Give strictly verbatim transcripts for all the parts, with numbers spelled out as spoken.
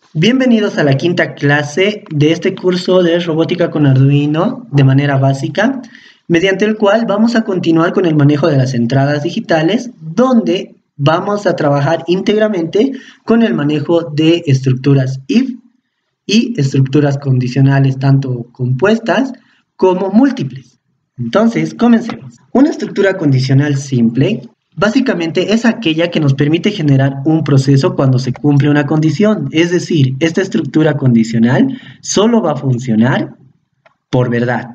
Bienvenidos a la quinta clase de este curso de robótica con Arduino de manera básica, mediante el cual vamos a continuar con el manejo de las entradas digitales, donde vamos a trabajar íntegramente con el manejo de estructuras if y estructuras condicionales, tanto compuestas como múltiples. Entonces, comencemos. Una estructura condicional simple básicamente es aquella que nos permite generar un proceso cuando se cumple una condición. Es decir, esta estructura condicional solo va a funcionar por verdad.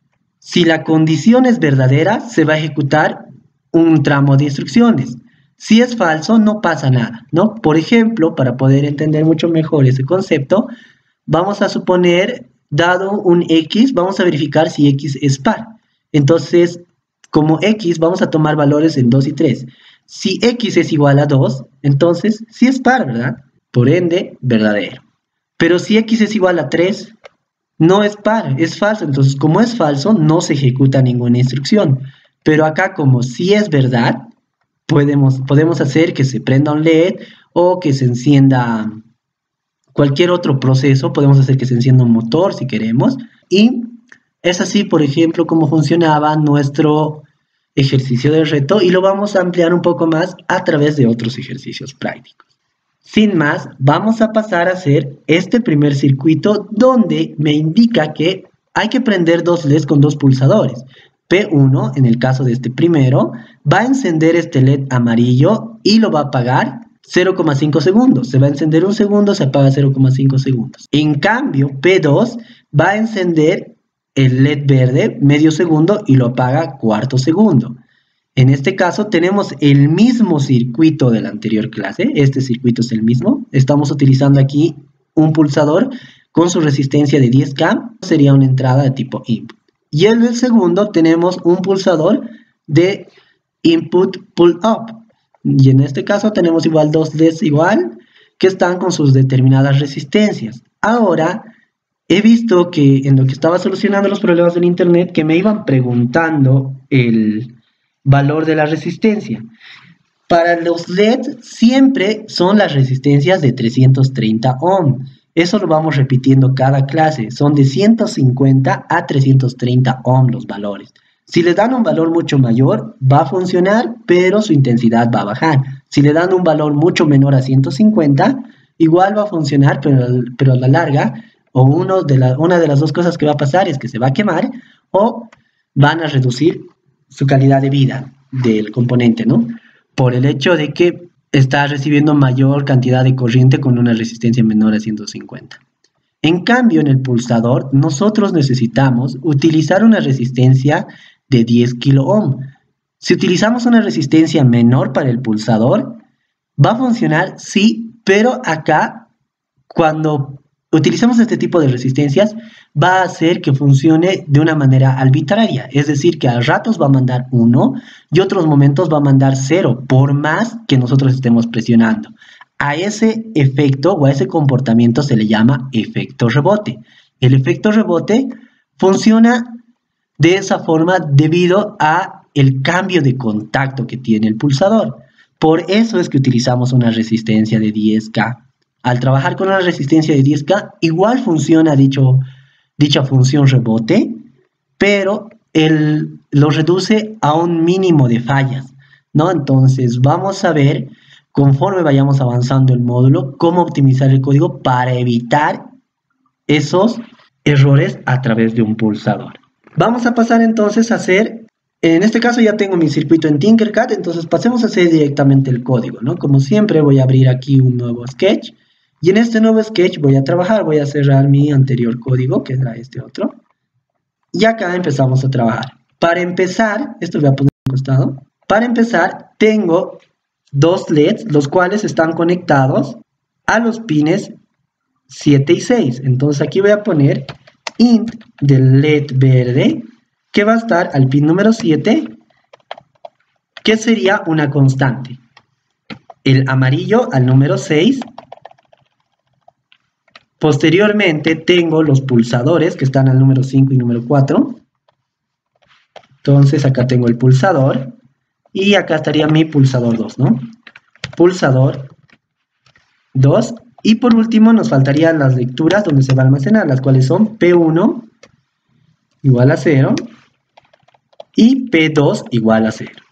Si la condición es verdadera, se va a ejecutar un tramo de instrucciones. Si es falso, no pasa nada, ¿no? Por ejemplo, para poder entender mucho mejor ese concepto, vamos a suponer, dado un X, vamos a verificar si X es par. Entonces, como X, vamos a tomar valores en dos y tres. Si X es igual a dos, entonces sí es par, ¿verdad? Por ende, verdadero. Pero si X es igual a tres, no es par, es falso. Entonces, como es falso, no se ejecuta ninguna instrucción. Pero acá, como sí es verdad, podemos, podemos hacer que se prenda un L E D o que se encienda cualquier otro proceso. Podemos hacer que se encienda un motor si queremos. Y es así, por ejemplo, como funcionaba nuestro ejercicio de reto, y lo vamos a ampliar un poco más a través de otros ejercicios prácticos. Sin más, vamos a pasar a hacer este primer circuito donde me indica que hay que prender dos L E Ds con dos pulsadores. P uno, en el caso de este primero, va a encender este L E D amarillo y lo va a apagar cero coma cinco segundos. Se va a encender un segundo, se apaga cero coma cinco segundos. En cambio, P dos va a encender el L E D verde medio segundo y lo apaga cuarto segundo. En este caso tenemos el mismo circuito de la anterior clase. Este circuito es el mismo. Estamos utilizando aquí un pulsador con su resistencia de diez K. Sería una entrada de tipo input. Y en el segundo tenemos un pulsador de input pull up. Y en este caso tenemos igual dos L E Ds igual que están con sus determinadas resistencias. Ahora, he visto que en lo que estaba solucionando los problemas del internet, que me iban preguntando el valor de la resistencia. Para los L E D siempre son las resistencias de trescientos treinta ohm. Eso lo vamos repitiendo cada clase. Son de ciento cincuenta a trescientos treinta ohm los valores. Si le dan un valor mucho mayor, va a funcionar, pero su intensidad va a bajar. Si le dan un valor mucho menor a ciento cincuenta, igual va a funcionar, pero, pero a la larga, o uno de la, una de las dos cosas que va a pasar es que se va a quemar o van a reducir su calidad de vida del componente, ¿no? Por el hecho de que está recibiendo mayor cantidad de corriente con una resistencia menor a ciento cincuenta. En cambio, en el pulsador, nosotros necesitamos utilizar una resistencia de diez kilo ohm. Si utilizamos una resistencia menor para el pulsador, va a funcionar, sí, pero acá, cuando utilizamos este tipo de resistencias, va a hacer que funcione de una manera arbitraria. Es decir, que a ratos va a mandar uno y otros momentos va a mandar cero, por más que nosotros estemos presionando. A ese efecto o a ese comportamiento se le llama efecto rebote. El efecto rebote funciona de esa forma debido a el cambio de contacto que tiene el pulsador. Por eso es que utilizamos una resistencia de diez K. Al trabajar con una resistencia de diez K, igual funciona dicho, dicha función rebote, pero él lo reduce a un mínimo de fallas, ¿no? Entonces vamos a ver, conforme vayamos avanzando el módulo, cómo optimizar el código para evitar esos errores a través de un pulsador. Vamos a pasar entonces a hacer, en este caso ya tengo mi circuito en Tinkercad, entonces pasemos a hacer directamente el código, ¿no? Como siempre voy a abrir aquí un nuevo sketch. Y en este nuevo sketch voy a trabajar, voy a cerrar mi anterior código, que era este otro. Y acá empezamos a trabajar. Para empezar, esto lo voy a poner al costado. Para empezar, tengo dos L E Ds, los cuales están conectados a los pines siete y seis. Entonces aquí voy a poner int del L E D verde, que va a estar al pin número siete, que sería una constante. El amarillo al número seis. Posteriormente tengo los pulsadores que están al número cinco y número cuatro. Entonces acá tengo el pulsador y acá estaría mi pulsador dos, ¿no? Pulsador dos Y por último nos faltarían las lecturas donde se va a almacenar, las cuales son P uno igual a cero y P dos igual a cero.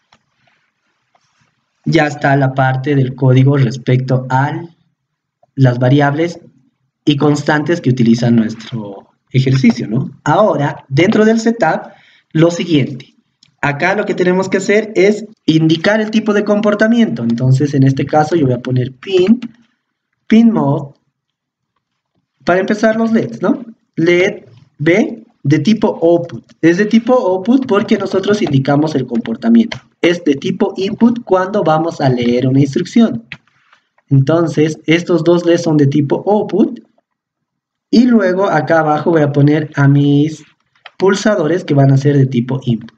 Ya está la parte del código respecto a las variables y constantes que utiliza nuestro ejercicio, ¿no? Ahora, dentro del setup, lo siguiente. Acá lo que tenemos que hacer es indicar el tipo de comportamiento. Entonces, en este caso, yo voy a poner pin, pin mode, para empezar los L E Ds, ¿no? L E D B de tipo output. Es de tipo output porque nosotros indicamos el comportamiento. Es de tipo input cuando vamos a leer una instrucción. Entonces, estos dos L E Ds son de tipo output. Y luego acá abajo voy a poner a mis pulsadores que van a ser de tipo input.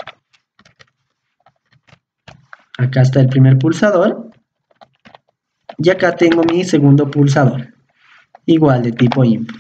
Acá está el primer pulsador. Y acá tengo mi segundo pulsador. Igual de tipo input.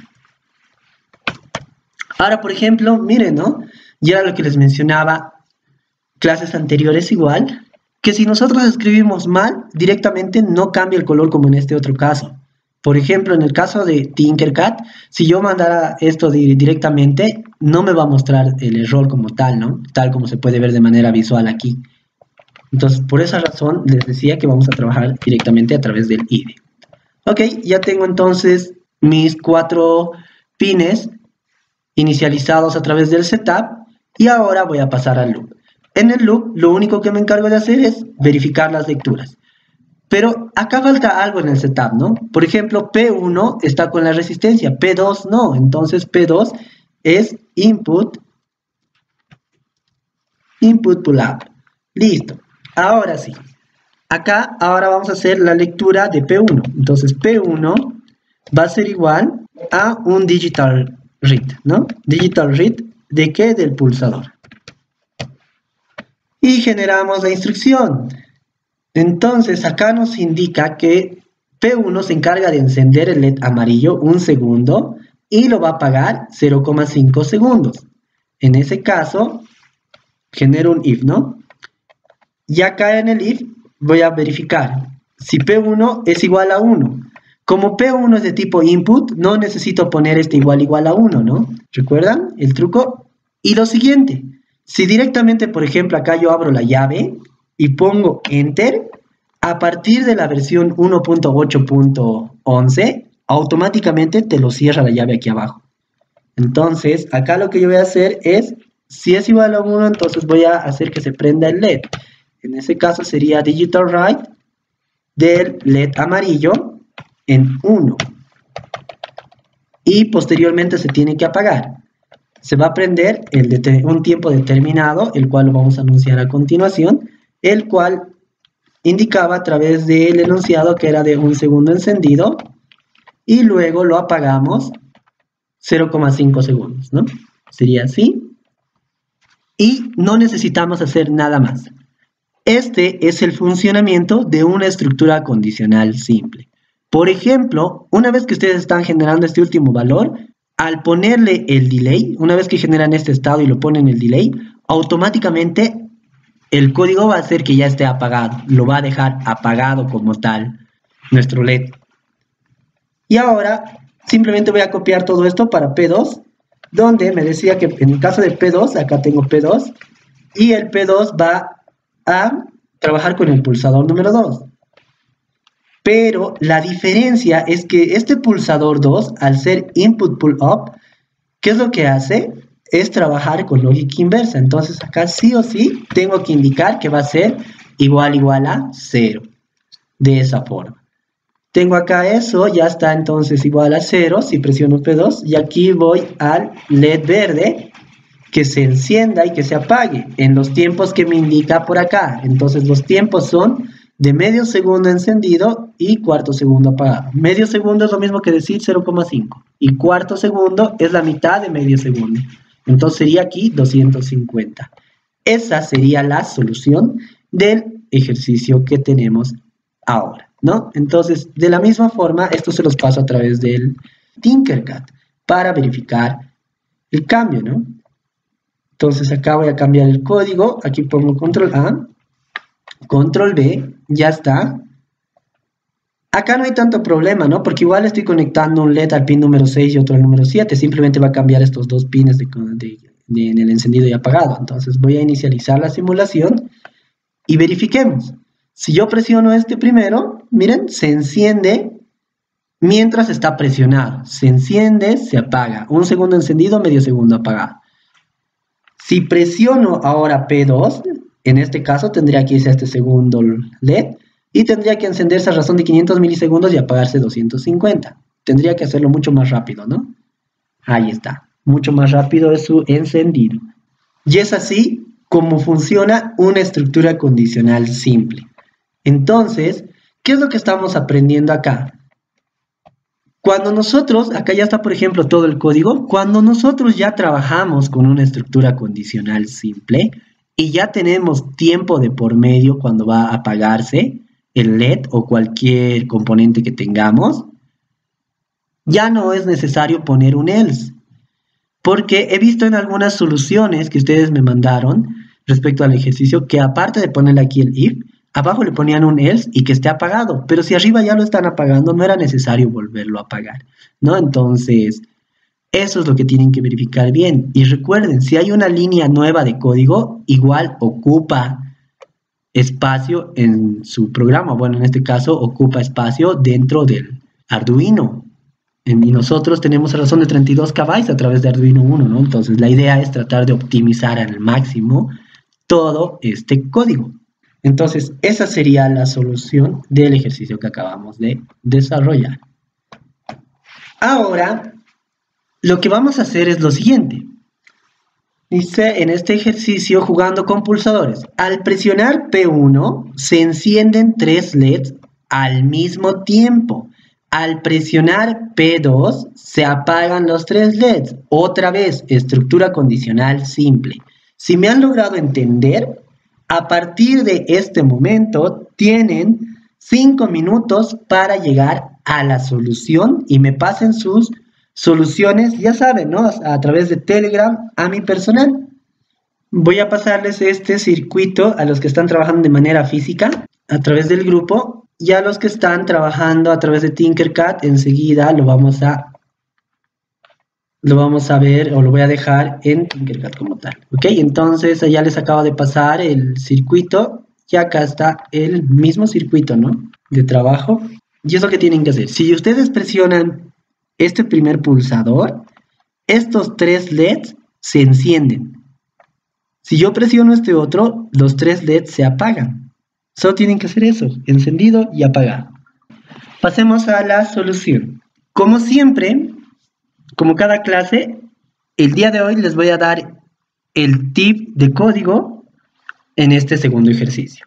Ahora, por ejemplo, miren, ¿no? Ya lo que les mencionaba, clases anteriores igual, que si nosotros escribimos mal, directamente no cambia el color como en este otro caso. Por ejemplo, en el caso de Tinkercad, si yo mandara esto di directamente, no me va a mostrar el error como tal, ¿no? Tal como se puede ver de manera visual aquí. Entonces, por esa razón, les decía que vamos a trabajar directamente a través del I D E. Ok, ya tengo entonces mis cuatro pines inicializados a través del setup y ahora voy a pasar al loop. En el loop lo único que me encargo de hacer es verificar las lecturas. Pero acá falta algo en el setup, ¿no? Por ejemplo, P uno está con la resistencia, P dos no. Entonces P dos es input, input pull up. Listo. Ahora sí. Acá ahora vamos a hacer la lectura de P uno. Entonces P uno va a ser igual a un digital read, ¿no? Digital read, ¿de qué? Del pulsador. Y generamos la instrucción. Entonces acá nos indica que P uno se encarga de encender el L E D amarillo un segundo y lo va a apagar cero coma cinco segundos. En ese caso, genero un if, ¿no? Y acá en el if voy a verificar si P uno es igual a uno. Como P uno es de tipo input, no necesito poner este igual igual a uno, ¿no? ¿Recuerdan el truco? Y lo siguiente, si directamente, por ejemplo, acá yo abro la llave y pongo Enter, a partir de la versión uno punto ocho punto once, automáticamente te lo cierra la llave aquí abajo. Entonces, acá lo que yo voy a hacer es, si es igual a uno, entonces voy a hacer que se prenda el L E D. En ese caso sería Digital Write del L E D amarillo en uno. Y posteriormente se tiene que apagar. Se va a prender el de un tiempo determinado, el cual lo vamos a anunciar a continuación, el cual indicaba a través del enunciado que era de un segundo encendido y luego lo apagamos cero coma cinco segundos, ¿no? Sería así. Y no necesitamos hacer nada más. Este es el funcionamiento de una estructura condicional simple. Por ejemplo, una vez que ustedes están generando este último valor, al ponerle el delay, una vez que generan este estado y lo ponen el delay, automáticamente el código va a hacer que ya esté apagado. Lo va a dejar apagado como tal nuestro L E D. Y ahora simplemente voy a copiar todo esto para P dos, donde me decía que en el caso de P dos, acá tengo P dos, y el P dos va a trabajar con el pulsador número dos. Pero la diferencia es que este pulsador dos, al ser input pull up, ¿qué es lo que hace? Es trabajar con lógica inversa. Entonces acá sí o sí tengo que indicar que va a ser igual igual a cero. De esa forma. Tengo acá eso, ya está entonces igual a cero, si presiono P dos, y aquí voy al L E D verde, que se encienda y que se apague en los tiempos que me indica por acá. Entonces los tiempos son de medio segundo encendido y cuarto segundo apagado. Medio segundo es lo mismo que decir cero coma cinco y cuarto segundo es la mitad de medio segundo. Entonces sería aquí doscientos cincuenta. Esa sería la solución del ejercicio que tenemos ahora, ¿no? Entonces, de la misma forma, esto se los paso a través del Tinkercad para verificar el cambio, ¿no? Entonces acá voy a cambiar el código, aquí pongo control A, control B, ya está. Acá no hay tanto problema, ¿no? Porque igual estoy conectando un L E D al pin número seis y otro al número siete. Simplemente va a cambiar estos dos pines de, de, de, en el encendido y apagado. Entonces voy a inicializar la simulación y verifiquemos. Si yo presiono este primero, miren, se enciende mientras está presionado. Se enciende, se apaga. Un segundo encendido, medio segundo apagado. Si presiono ahora P dos, en este caso tendría que irse a este segundo L E D y tendría que encenderse a razón de quinientos milisegundos y apagarse doscientos cincuenta. Tendría que hacerlo mucho más rápido, ¿no? Ahí está. Mucho más rápido es su encendido. Y es así como funciona una estructura condicional simple. Entonces, ¿qué es lo que estamos aprendiendo acá? Cuando nosotros, acá ya está por ejemplo todo el código, cuando nosotros ya trabajamos con una estructura condicional simple y ya tenemos tiempo de por medio cuando va a apagarse el L E D o cualquier componente que tengamos, ya no es necesario poner un else. Porque he visto en algunas soluciones que ustedes me mandaron respecto al ejercicio que aparte de ponerle aquí el if, abajo le ponían un else y que esté apagado, pero si arriba ya lo están apagando, no era necesario volverlo a apagar, ¿no? Entonces, eso es lo que tienen que verificar bien. Y recuerden, si hay una línea nueva de código, igual ocupa espacio en su programa. Bueno, en este caso, ocupa espacio dentro del Arduino. Y nosotros tenemos a razón de treinta y dos kilobytes a través de Arduino uno, ¿no? Entonces, la idea es tratar de optimizar al máximo todo este código. Entonces, esa sería la solución del ejercicio que acabamos de desarrollar. Ahora, lo que vamos a hacer es lo siguiente. Dice en este ejercicio jugando con pulsadores. Al presionar P uno, se encienden tres L E Ds al mismo tiempo. Al presionar P dos, se apagan los tres L E Ds. Otra vez, estructura condicional simple. Si me han logrado entender, a partir de este momento tienen cinco minutos para llegar a la solución y me pasen sus soluciones, ya saben, ¿no? A través de Telegram a mi personal. Voy a pasarles este circuito a los que están trabajando de manera física a través del grupo y a los que están trabajando a través de Tinkercad enseguida lo vamos a lo vamos a ver o lo voy a dejar en Tinkercad como tal. Ok, entonces ya les acabo de pasar el circuito y acá está el mismo circuito, ¿no? De trabajo. Y es lo que tienen que hacer. Si ustedes presionan este primer pulsador, estos tres L E Ds se encienden. Si yo presiono este otro, los tres L E Ds se apagan. Solo tienen que hacer eso, encendido y apagado. Pasemos a la solución. Como siempre, como cada clase, el día de hoy les voy a dar el tip de código en este segundo ejercicio.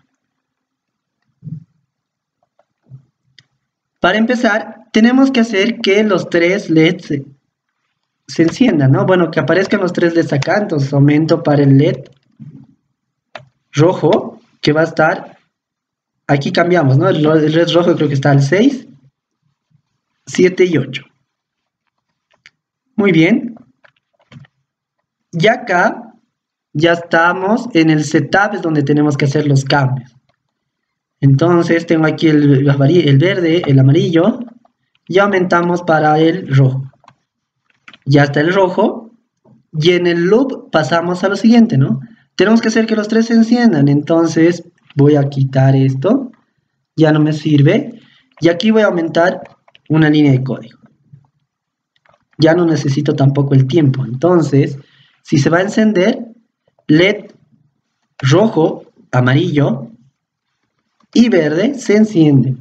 Para empezar, tenemos que hacer que los tres L E Ds se, se enciendan, ¿no? Bueno, que aparezcan los tres L E Ds acá, entonces aumento para el L E D rojo, que va a estar, aquí cambiamos, ¿no? El L E D rojo creo que está al seis, siete y ocho. Muy bien. Y acá ya estamos en el setup, es donde tenemos que hacer los cambios. Entonces tengo aquí el, el verde, el amarillo, y aumentamos para el rojo. Ya está el rojo, y en el loop pasamos a lo siguiente, ¿no? Tenemos que hacer que los tres se enciendan, entonces voy a quitar esto, ya no me sirve, y aquí voy a aumentar una línea de código. Ya no necesito tampoco el tiempo, entonces, si se va a encender, L E D rojo, amarillo y verde se enciende.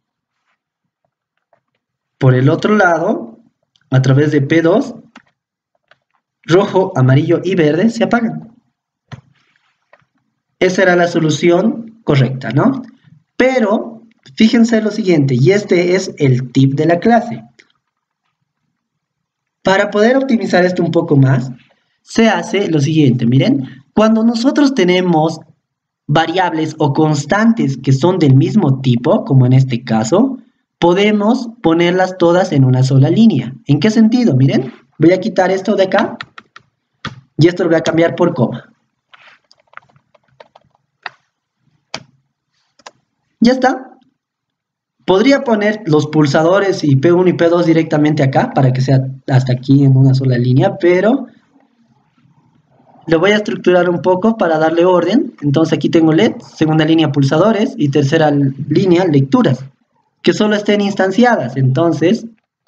Por el otro lado, a través de P dos, rojo, amarillo y verde se apagan. Esa era la solución correcta, ¿no? Pero, fíjense lo siguiente, y este es el tip de la clase. Para poder optimizar esto un poco más, se hace lo siguiente, miren. Cuando nosotros tenemos variables o constantes que son del mismo tipo, como en este caso, podemos ponerlas todas en una sola línea. ¿En qué sentido? Miren, voy a quitar esto de acá y esto lo voy a cambiar por coma. Ya está. Podría poner los pulsadores y P uno y P dos directamente acá para que sea hasta aquí en una sola línea, pero lo voy a estructurar un poco para darle orden. Entonces aquí tengo L E D, segunda línea pulsadores y tercera línea lecturas, que solo estén instanciadas. Entonces,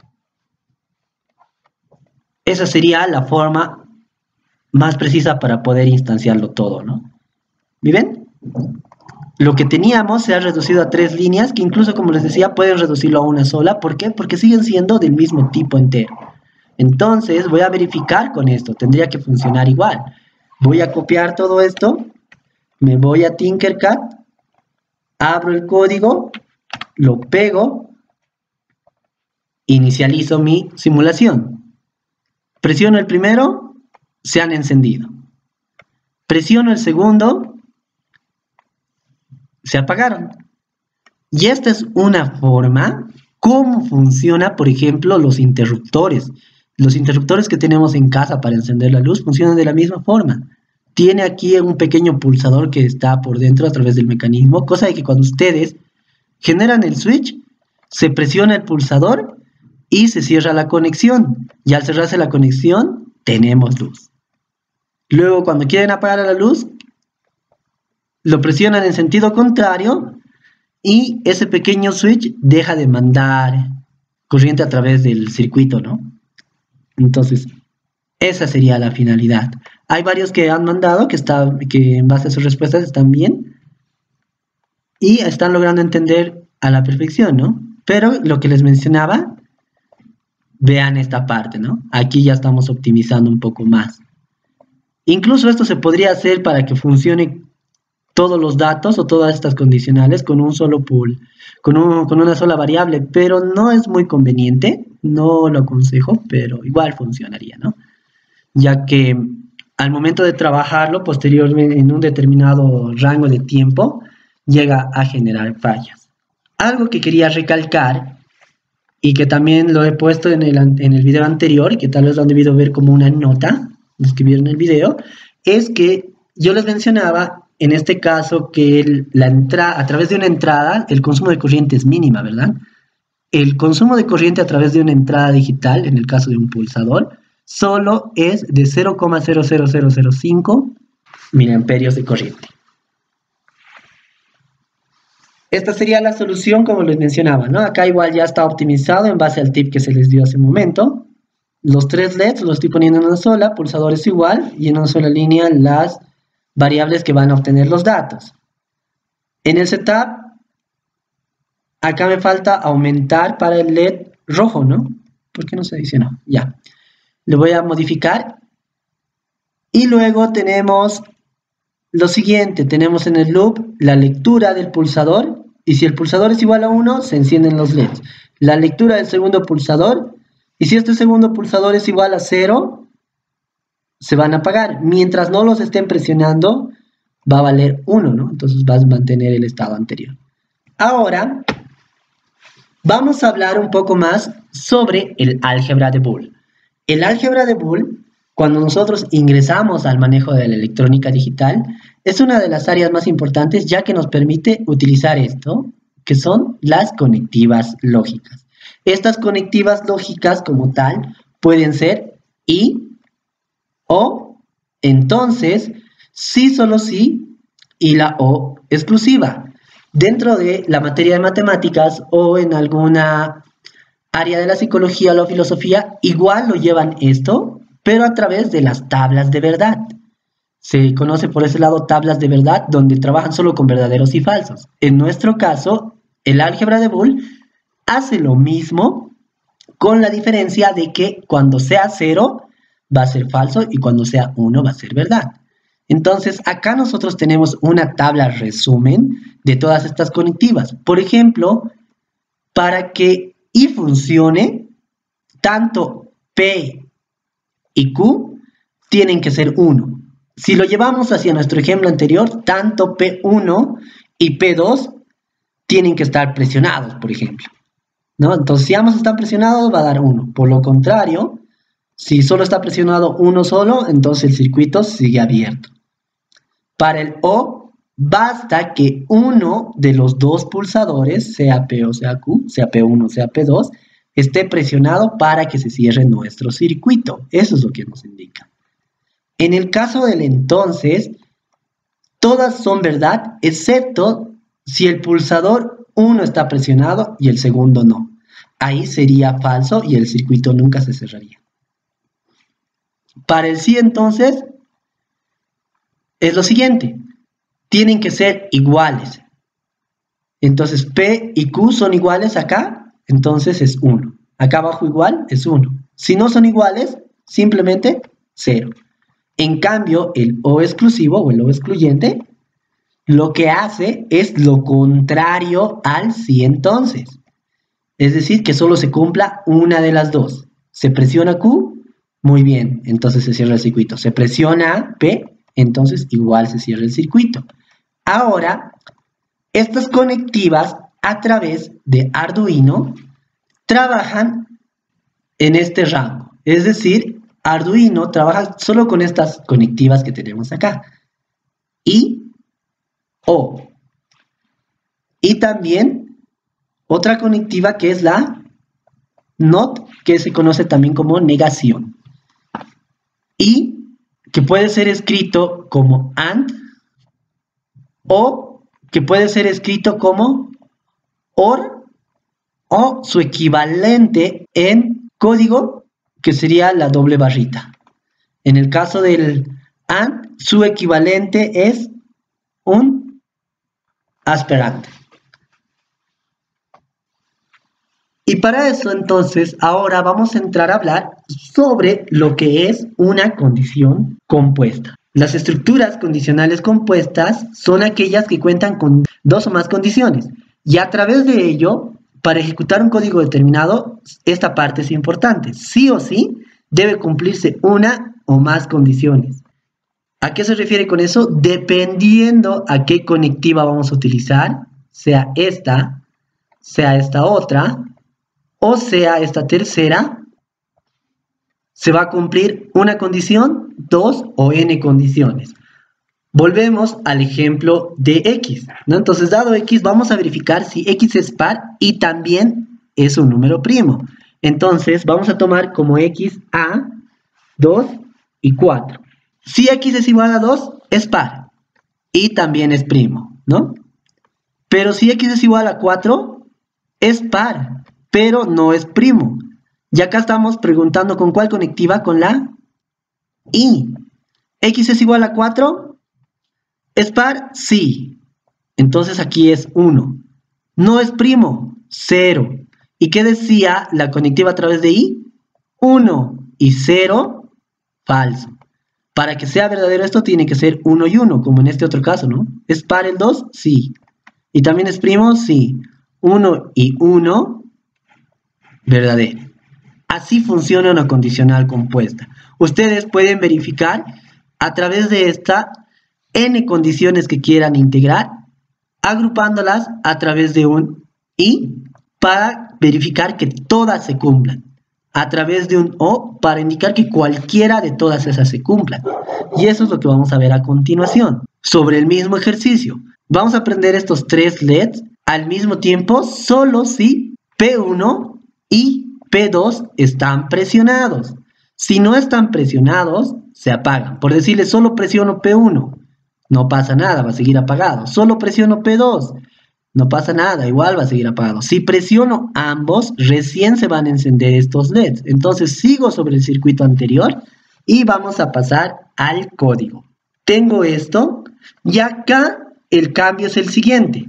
esa sería la forma más precisa para poder instanciarlo todo, ¿no? ¿Me ven? Lo que teníamos se ha reducido a tres líneas, que incluso, como les decía, pueden reducirlo a una sola. ¿Por qué? Porque siguen siendo del mismo tipo entero. Entonces, voy a verificar con esto. Tendría que funcionar igual. Voy a copiar todo esto. Me voy a Tinkercad. Abro el código. Lo pego. Inicializo mi simulación. Presiono el primero. Se han encendido. Presiono el segundo. Se apagaron. Y esta es una forma cómo funciona, por ejemplo, los interruptores. Los interruptores que tenemos en casa para encender la luz funcionan de la misma forma. Tiene aquí un pequeño pulsador que está por dentro a través del mecanismo, cosa de que cuando ustedes generan el switch, se presiona el pulsador y se cierra la conexión. Y al cerrarse la conexión, tenemos luz. Luego, cuando quieren apagar la luz, lo presionan en sentido contrario y ese pequeño switch deja de mandar corriente a través del circuito, ¿no? Entonces, esa sería la finalidad. Hay varios que han mandado que, está, que en base a sus respuestas están bien y están logrando entender a la perfección, ¿no? Pero lo que les mencionaba, vean esta parte, ¿no? Aquí ya estamos optimizando un poco más. Incluso esto se podría hacer para que funcione todos los datos o todas estas condicionales con un solo pool, con, un, con una sola variable, pero no es muy conveniente, no lo aconsejo, pero igual funcionaría, ¿no? Ya que al momento de trabajarlo posteriormente en un determinado rango de tiempo, llega a generar fallas. Algo que quería recalcar, y que también lo he puesto en el, en el video anterior, y que tal vez lo han debido ver como una nota, los que vieron el video, es que yo les mencionaba en este caso que el, la entrada, a través de una entrada, el consumo de corriente es mínima, ¿verdad? El consumo de corriente a través de una entrada digital, en el caso de un pulsador, solo es de cero coma cero cero cero cero cinco miliamperios de corriente. Esta sería la solución, como les mencionaba, ¿no? Acá igual ya está optimizado en base al tip que se les dio hace un momento. Los tres L E Ds los estoy poniendo en una sola, pulsadores igual, y en una sola línea las variables que van a obtener los datos. En el setup, acá me falta aumentar para el L E D rojo, ¿no? ¿Por qué no se adicionó? Ya. Le voy a modificar. Y luego tenemos lo siguiente. Tenemos en el loop la lectura del pulsador. Y si el pulsador es igual a uno, se encienden los L E Ds. La lectura del segundo pulsador. Y si este segundo pulsador es igual a cero, se van a apagar. Mientras no los estén presionando, va a valer uno, ¿no? Entonces vas a mantener el estado anterior. Ahora, vamos a hablar un poco más sobre el álgebra de Boole. El álgebra de Boole, cuando nosotros ingresamos al manejo de la electrónica digital, es una de las áreas más importantes, ya que nos permite utilizar esto, que son las conectivas lógicas. Estas conectivas lógicas, como tal, pueden ser y o, entonces, sí, solo sí, y la o exclusiva. Dentro de la materia de matemáticas o en alguna área de la psicología o la filosofía, igual lo llevan esto, pero a través de las tablas de verdad. Se conoce por ese lado tablas de verdad, donde trabajan solo con verdaderos y falsos. En nuestro caso, el álgebra de Boole hace lo mismo, con la diferencia de que cuando sea cero, va a ser falso y cuando sea uno va a ser verdad. Entonces, acá nosotros tenemos una tabla resumen de todas estas conectivas. Por ejemplo, para que I funcione, tanto P y Q tienen que ser uno. Si lo llevamos hacia nuestro ejemplo anterior, tanto P uno y P dos tienen que estar presionados, por ejemplo, ¿no? Entonces, si ambos están presionados, va a dar uno. Por lo contrario, si solo está presionado uno solo, entonces el circuito sigue abierto. Para el O basta que uno de los dos pulsadores, sea P o sea Q, sea P uno o sea P dos, esté presionado para que se cierre nuestro circuito. Eso es lo que nos indica. En el caso del entonces, todas son verdad, excepto si el pulsador uno está presionado y el segundo no. Ahí sería falso y el circuito nunca se cerraría. Para el sí, entonces, es lo siguiente. Tienen que ser iguales. Entonces, P y Q son iguales acá, entonces es uno. Acá abajo igual es uno. Si no son iguales, simplemente cero. En cambio, el O exclusivo o el O excluyente, lo que hace es lo contrario al sí entonces. Es decir, que solo se cumpla una de las dos. ¿Se presiona Q? Muy bien, entonces se cierra el circuito. ¿Se presiona P? Entonces igual se cierra el circuito. Ahora, estas conectivas a través de Arduino trabajan en este rango. Es decir, Arduino trabaja solo con estas conectivas que tenemos acá. Y O. Y también otra conectiva que es la NOT, que se conoce también como negación. Y que puede ser escrito como AND o que puede ser escrito como OR o su equivalente en código, que sería la doble barrita. En el caso del AND, su equivalente es un asperante. Y para eso, entonces, ahora vamos a entrar a hablar sobre lo que es una condición compuesta. Las estructuras condicionales compuestas son aquellas que cuentan con dos o más condiciones. Y a través de ello, para ejecutar un código determinado, esta parte es importante. Sí o sí, debe cumplirse una o más condiciones. ¿A qué se refiere con eso? Dependiendo a qué conectiva vamos a utilizar, sea esta, sea esta otra, o sea esta tercera, se va a cumplir una condición, dos o n condiciones. Volvemos al ejemplo de X, ¿no? Entonces, dado X, vamos a verificar si X es par y también es un número primo. Entonces, vamos a tomar como X a dos y cuatro. Si X es igual a dos, es par y también es primo, ¿no? Pero si X es igual a cuatro, es par, pero no es primo. Y acá estamos preguntando con cuál conectiva, con la Y. X es igual a cuatro, ¿es par? Sí. Entonces aquí es uno. No es primo, cero. ¿Y qué decía la conectiva a través de Y? uno y cero, falso. Para que sea verdadero esto tiene que ser uno y uno, como en este otro caso, ¿no? ¿Es par el dos? Sí. ¿Y también es primo? Sí. uno y uno, verdadero. Así funciona una condicional compuesta. Ustedes pueden verificar a través de esta n condiciones que quieran integrar, agrupándolas a través de un y para verificar que todas se cumplan. A través de un o para indicar que cualquiera de todas esas se cumplan. Y eso es lo que vamos a ver a continuación. Sobre el mismo ejercicio, vamos a aprender estos tres L E Ds al mismo tiempo, solo si P uno y P dos están presionados. Si no están presionados, se apagan. Por decirle, solo presiono P uno, no pasa nada, va a seguir apagado. Solo presiono P dos, no pasa nada, igual va a seguir apagado. Si presiono ambos, recién se van a encender estos L E Ds. Entonces sigo sobre el circuito anterior y vamos a pasar al código. Tengo esto y acá el cambio es el siguiente.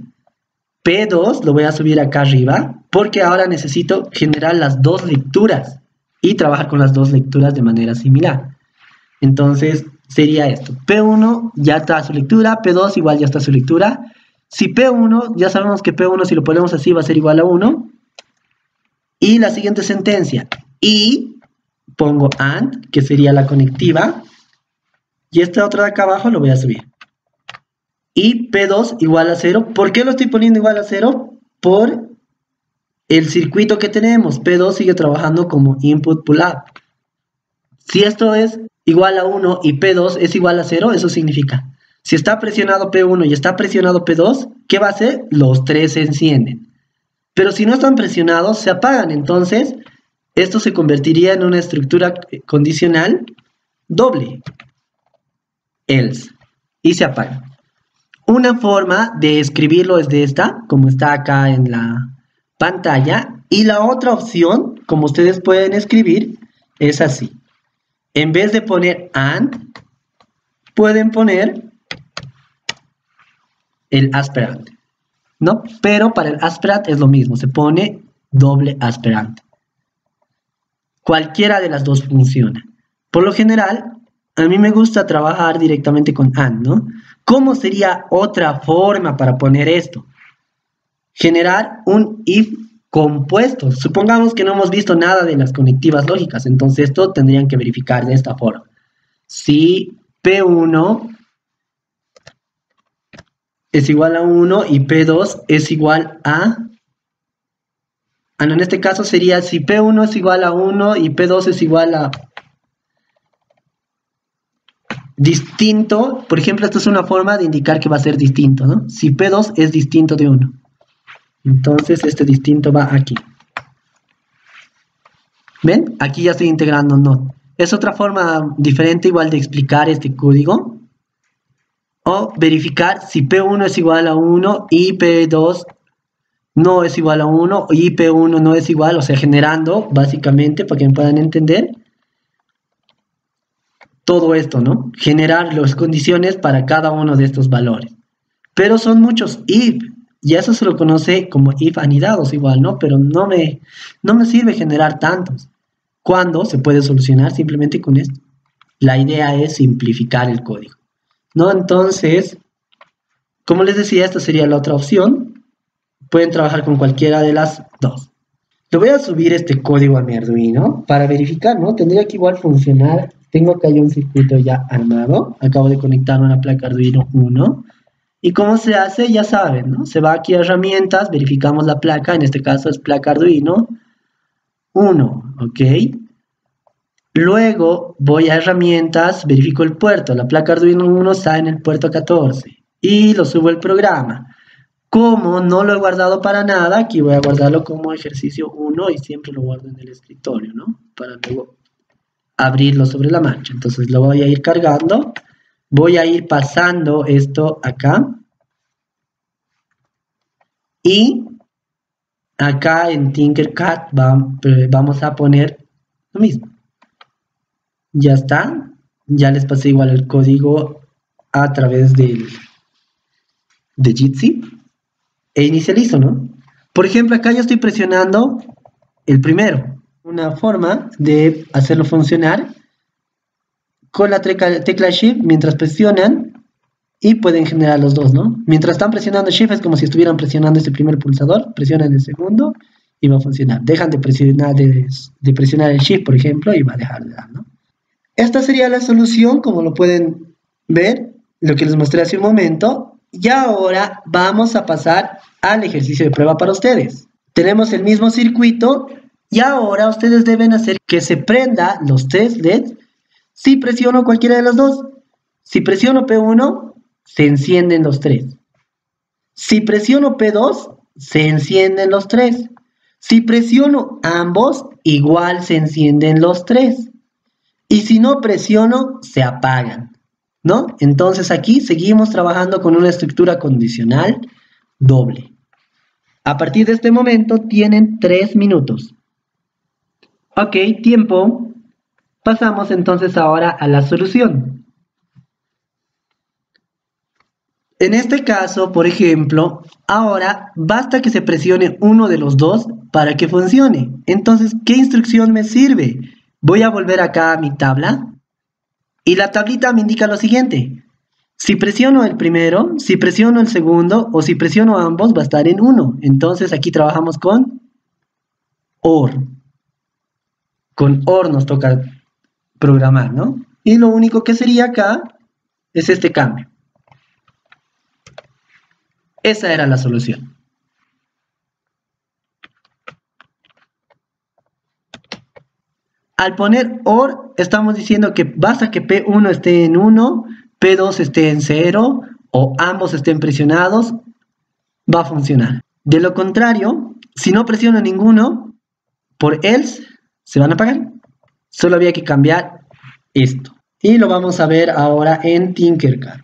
P dos lo voy a subir acá arriba porque ahora necesito generar las dos lecturas y trabajar con las dos lecturas de manera similar. Entonces sería esto. P uno ya está su lectura, P dos igual ya está su lectura. Si P uno, ya sabemos que P uno si lo ponemos así va a ser igual a uno. Y la siguiente sentencia. Y pongo AND, que sería la conectiva. Y esta otra de acá abajo lo voy a subir. Y P dos igual a cero. ¿Por qué lo estoy poniendo igual a cero? Por el circuito que tenemos. P dos sigue trabajando como input pull-up. Si esto es igual a uno y P dos es igual a cero, eso significa Si está presionado P uno y está presionado P dos, ¿qué va a hacer? Los tres se encienden. Pero si no están presionados, se apagan. Entonces, esto se convertiría en una estructura condicional doble. Else. Y se apaga. Una forma de escribirlo es de esta, como está acá en la pantalla. Y la otra opción, como ustedes pueden escribir, es así. En vez de poner and, pueden poner el asperante, ¿no? Pero para el asperante es lo mismo, se pone doble asperante. Cualquiera de las dos funciona. Por lo general, a mí me gusta trabajar directamente con and, ¿no? ¿Cómo sería otra forma para poner esto? Generar un if compuesto. Supongamos que no hemos visto nada de las conectivas lógicas, entonces esto tendrían que verificar de esta forma. Si P uno es igual a uno y P dos es igual a... Ah, no, en este caso sería si P uno es igual a uno y P dos es igual a... distinto. Por ejemplo, esta es una forma de indicar que va a ser distinto, ¿no? Si P dos es distinto de uno. Entonces este distinto va aquí. ¿Ven? Aquí ya estoy integrando not. Es otra forma diferente igual de explicar este código. O verificar si P uno es igual a uno y P dos no es igual a uno y P uno no es igual, o sea, generando básicamente, para que me puedan entender, todo esto, ¿no? Generar las condiciones para cada uno de estos valores. Pero son muchos if, y eso se lo conoce como if anidados igual, ¿no? Pero no me, no me sirve generar tantos. ¿Cuándo se puede solucionar? Simplemente con esto. La idea es simplificar el código, ¿no? Entonces, como les decía, esta sería la otra opción. Pueden trabajar con cualquiera de las dos. Le voy a subir este código a mi Arduino para verificar, ¿no? Tendría que igual funcionar. Tengo acá ya un circuito ya armado. Acabo de conectar una placa Arduino uno. ¿Y cómo se hace? Ya saben, ¿no? Se va aquí a herramientas, verificamos la placa. En este caso es placa Arduino uno, ¿ok? Luego voy a herramientas, verifico el puerto. La placa Arduino uno está en el puerto catorce. Y lo subo al programa. Como no lo he guardado para nada, aquí voy a guardarlo como ejercicio uno y siempre lo guardo en el escritorio, ¿no? Para luego abrirlo sobre la marcha. Entonces lo voy a ir cargando. Voy a ir pasando esto acá. Y acá en Tinkercad vamos a poner lo mismo. Ya está. Ya les pasé igual el código a través del, de Jitsi. E inicializo, ¿no? Por ejemplo, acá yo estoy presionando el primero. Una forma de hacerlo funcionar con la tecla, tecla Shift mientras presionan y pueden generar los dos, ¿no? Mientras están presionando Shift es como si estuvieran presionando este primer pulsador, presionan el segundo y va a funcionar. Dejan de presionar, de, de presionar el Shift, por ejemplo, y va a dejar de dar, ¿no? Esta sería la solución, como lo pueden ver, lo que les mostré hace un momento. Y ahora vamos a pasar al ejercicio de prueba para ustedes. Tenemos el mismo circuito y ahora ustedes deben hacer que se prenda los tres L E Ds si presiono cualquiera de los dos. Si presiono P uno, se encienden los tres. Si presiono P dos, se encienden los tres. Si presiono ambos, igual se encienden los tres. Y si no presiono, se apagan, ¿no? Entonces aquí seguimos trabajando con una estructura condicional doble. A partir de este momento tienen tres minutos. Ok, tiempo. Pasamos entonces ahora a la solución. En este caso, por ejemplo, ahora basta que se presione uno de los dos para que funcione. Entonces, ¿qué instrucción me sirve? Voy a volver acá a mi tabla. Y la tablita me indica lo siguiente. Si presiono el primero, si presiono el segundo o si presiono ambos va a estar en uno. Entonces aquí trabajamos con OR. Con OR nos toca programar, ¿no? Y lo único que sería acá es este cambio. Esa era la solución. Al poner OR estamos diciendo que basta que P uno esté en uno, P dos esté en cero o ambos estén presionados, va a funcionar. De lo contrario, si no presiono ninguno, por else se van a apagar. Solo había que cambiar esto. Y lo vamos a ver ahora en Tinkercad.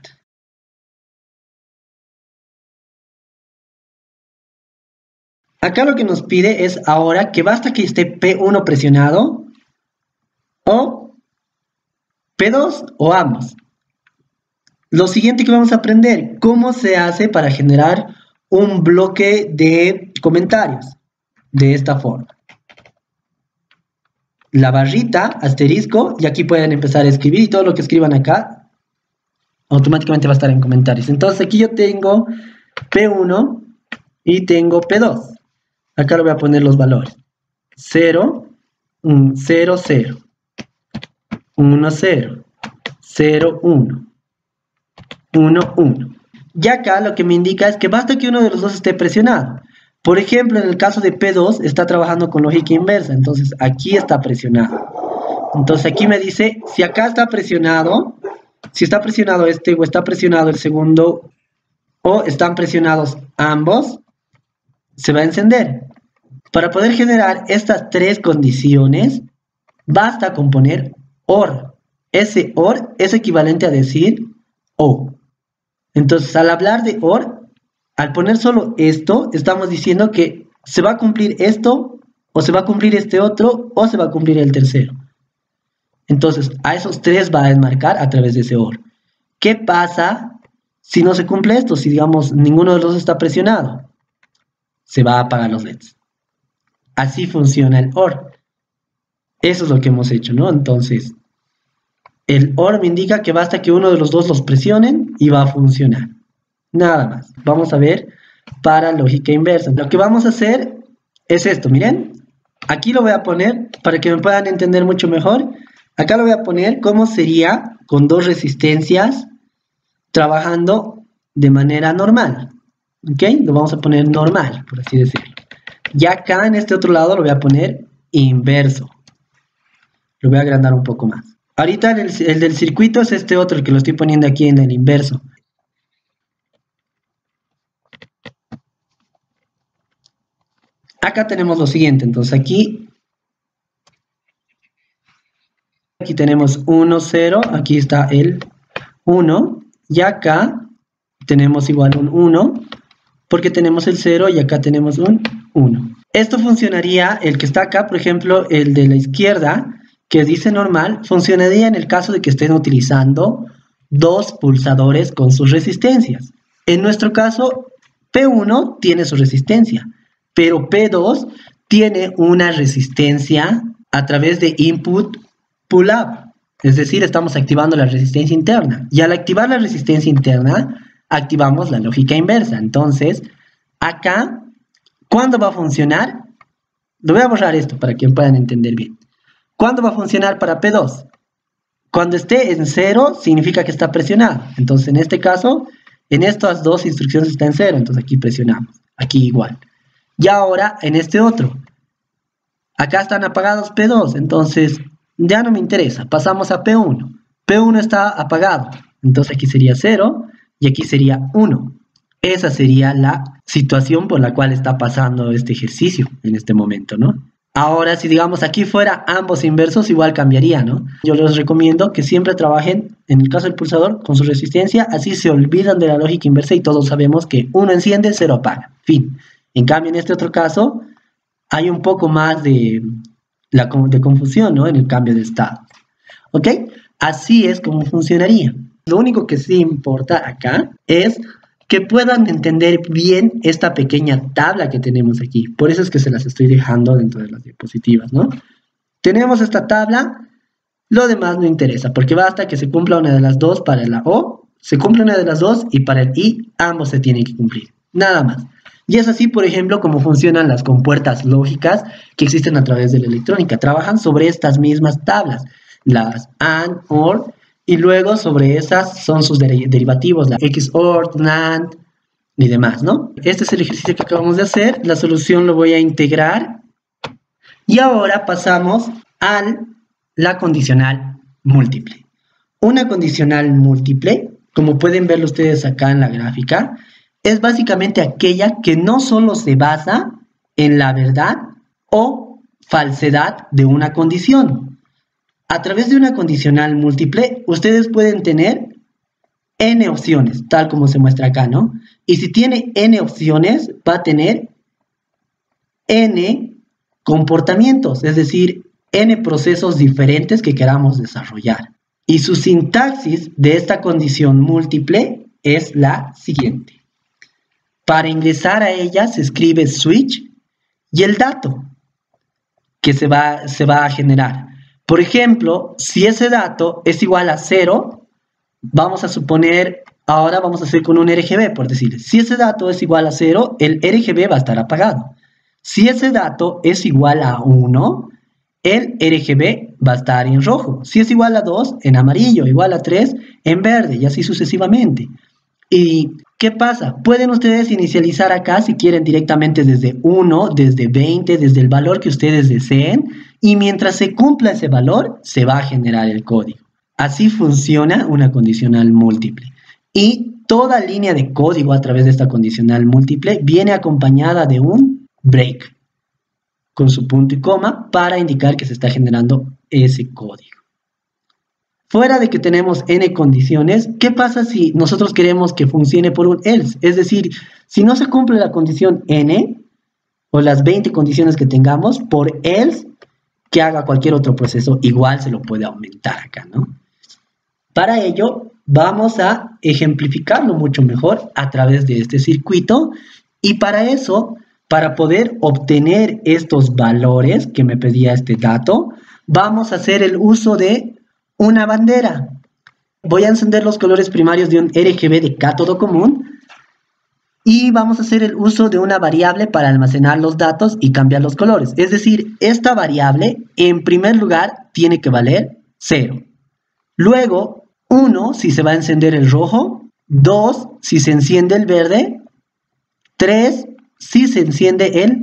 Acá lo que nos pide es ahora que basta que esté P uno presionado o P dos o ambos. Lo siguiente que vamos a aprender, cómo se hace para generar un bloque de comentarios de esta forma. La barrita, asterisco, y aquí pueden empezar a escribir y todo lo que escriban acá automáticamente va a estar en comentarios. Entonces aquí yo tengo P uno y tengo P dos. Acá le voy a poner los valores. cero, cero, cero, uno, cero, cero, uno, uno, uno. Y acá lo que me indica es que basta que uno de los dos esté presionado. Por ejemplo, en el caso de P dos está trabajando con lógica inversa, entonces aquí está presionado. Entonces aquí me dice, si acá está presionado, si está presionado este o está presionado el segundo o están presionados ambos, se va a encender. Para poder generar estas tres condiciones, basta con poner OR. Ese OR es equivalente a decir O. Entonces, al hablar de OR, al poner solo esto, estamos diciendo que se va a cumplir esto, o se va a cumplir este otro, o se va a cumplir el tercero. Entonces, a esos tres va a enmarcar a través de ese OR. ¿Qué pasa si no se cumple esto? Si, digamos, ninguno de los dos está presionado. Se va a apagar los L E Ds. Así funciona el OR. Eso es lo que hemos hecho, ¿no? Entonces, el OR me indica que basta que uno de los dos los presionen y va a funcionar. Nada más. Vamos a ver para lógica inversa. Lo que vamos a hacer es esto, miren. Aquí lo voy a poner para que me puedan entender mucho mejor. Acá lo voy a poner cómo sería con dos resistencias trabajando de manera normal. ¿Ok? Lo vamos a poner normal, por así decirlo. Y acá en este otro lado lo voy a poner inverso. Lo voy a agrandar un poco más. Ahorita el, el del circuito es este otro, el que lo estoy poniendo aquí en el inverso. Acá tenemos lo siguiente, entonces aquí, aquí tenemos uno, cero, aquí está el uno, y acá tenemos igual un uno, porque tenemos el cero y acá tenemos un uno. Esto funcionaría, el que está acá, por ejemplo, el de la izquierda, que dice normal, funcionaría en el caso de que estén utilizando dos pulsadores con sus resistencias. En nuestro caso, P uno tiene su resistencia, pero P dos tiene una resistencia a través de input pull-up. Es decir, estamos activando la resistencia interna. Y al activar la resistencia interna, activamos la lógica inversa. Entonces, acá, ¿cuándo va a funcionar? Lo voy a borrar esto para que puedan entender bien. ¿Cuándo va a funcionar para P dos? Cuando esté en cero, significa que está presionado. Entonces, en este caso, en estas dos instrucciones está en cero. Entonces, aquí presionamos. Aquí igual. Y ahora, en este otro. Acá están apagados P dos. Entonces, ya no me interesa. Pasamos a P uno. P uno está apagado. Entonces, aquí sería cero. Y aquí sería uno. Esa sería la situación por la cual está pasando este ejercicio en este momento, ¿no? Ahora, si digamos aquí fuera ambos inversos, igual cambiaría, ¿no? Yo les recomiendo que siempre trabajen, en el caso del pulsador, con su resistencia, así se olvidan de la lógica inversa y todos sabemos que uno enciende, cero apaga. Fin. En cambio, en este otro caso, hay un poco más de, la, de confusión, ¿no? En el cambio de estado. ¿Ok? Así es como funcionaría. Lo único que sí importa acá es que puedan entender bien esta pequeña tabla que tenemos aquí. Por eso es que se las estoy dejando dentro de las diapositivas, ¿no? Tenemos esta tabla, lo demás no interesa, porque basta que se cumpla una de las dos para la O, se cumple una de las dos y para el I ambos se tienen que cumplir. Nada más. Y es así, por ejemplo, como funcionan las compuertas lógicas que existen a través de la electrónica. Trabajan sobre estas mismas tablas, las AND, OR, y luego sobre esas son sus derivativos, la X O R, NAND y demás, ¿no? Este es el ejercicio que acabamos de hacer. La solución lo voy a integrar. Y ahora pasamos a la condicional múltiple. Una condicional múltiple, como pueden verlo ustedes acá en la gráfica, es básicamente aquella que no solo se basa en la verdad o falsedad de una condición. A través de una condicional múltiple, ustedes pueden tener n opciones, tal como se muestra acá, ¿no? Y si tiene n opciones, va a tener n comportamientos, es decir, n procesos diferentes que queramos desarrollar. Y su sintaxis de esta condición múltiple es la siguiente. Para ingresar a ella se escribe switch y el dato que se va, se va a generar. Por ejemplo, si ese dato es igual a cero, vamos a suponer, ahora vamos a hacer con un R G B, por decirles. Si ese dato es igual a cero, el R G B va a estar apagado. Si ese dato es igual a uno, el R G B va a estar en rojo. Si es igual a dos, en amarillo. Igual a tres, en verde. Y así sucesivamente. ¿Y qué pasa? Pueden ustedes inicializar acá si quieren directamente desde uno, desde veinte, desde el valor que ustedes deseen. Y mientras se cumpla ese valor, se va a generar el código. Así funciona una condicional múltiple. Y toda línea de código a través de esta condicional múltiple viene acompañada de un break con su punto y coma para indicar que se está generando ese código. Fuera de que tenemos n condiciones, ¿qué pasa si nosotros queremos que funcione por un else? Es decir, si no se cumple la condición n o las veinte condiciones que tengamos, por else que haga cualquier otro proceso, igual se lo puede aumentar acá, ¿no? Para ello, vamos a ejemplificarlo mucho mejor a través de este circuito y para eso, para poder obtener estos valores que me pedía este dato, vamos a hacer el uso de una bandera. Voy a encender los colores primarios de un R G B de cátodo común y vamos a hacer el uso de una variable para almacenar los datos y cambiar los colores. Es decir, esta variable en primer lugar tiene que valer cero. Luego, uno si se va a encender el rojo, dos si se enciende el verde, tres si se enciende el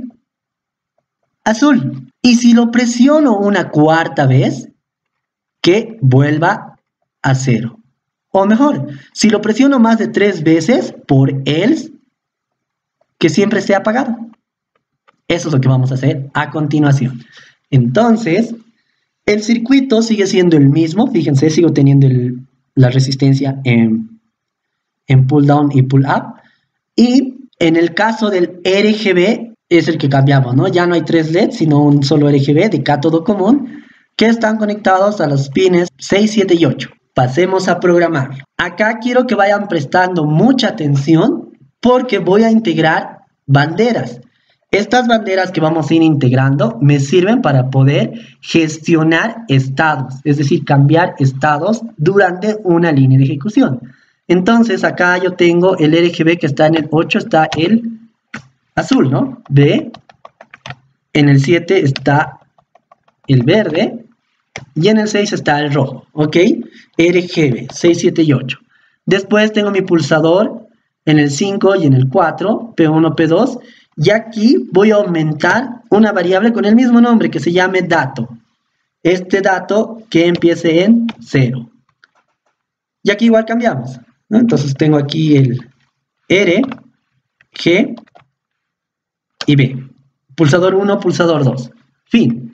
azul. Y si lo presiono una cuarta vez, que vuelva a cero. O mejor, si lo presiono más de tres veces por else, que siempre esté apagado. Eso es lo que vamos a hacer a continuación. Entonces, el circuito sigue siendo el mismo. Fíjense, sigo teniendo el, la resistencia en, en pull down y pull up. Y en el caso del R G B es el que cambiamos, ¿no? Ya no hay tres L E D, sino un solo R G B de cátodo común que están conectados a los pines seis, siete y ocho. Pasemos a programarlo. Acá quiero que vayan prestando mucha atención porque voy a integrar banderas. Estas banderas que vamos a ir integrando me sirven para poder gestionar estados, es decir, cambiar estados durante una línea de ejecución. Entonces acá yo tengo el R G B que está en el ocho, está el azul, ¿no? B. En el siete está el verde. Y en el seis está el rojo, ¿ok? R G B, seis, siete y ocho. Después tengo mi pulsador en el cinco y en el cuatro, P uno, P dos. Y aquí voy a aumentar una variable con el mismo nombre que se llame dato. Este dato que empiece en cero. Y aquí igual cambiamos, ¿no? Entonces tengo aquí el R, G y B. Pulsador uno, pulsador dos. Fin.